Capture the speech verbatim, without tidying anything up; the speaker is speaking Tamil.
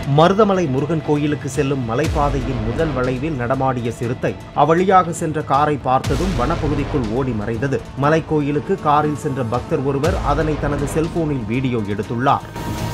மருதமலை முருகன் கோயிலுக்கு செல்லும் மலைப்பாதையின் முதல் வளைவில் நடமாடிய சிறுத்தை அவ்வழியாக சென்ற காரை பார்த்ததும் வனப்பகுதிக்குள் ஓடி மறைந்தது. மலைக்கோயிலுக்கு காரில் சென்ற பக்தர் ஒருவர் அதனை தனது செல்போனில் வீடியோ எடுத்துள்ளார்.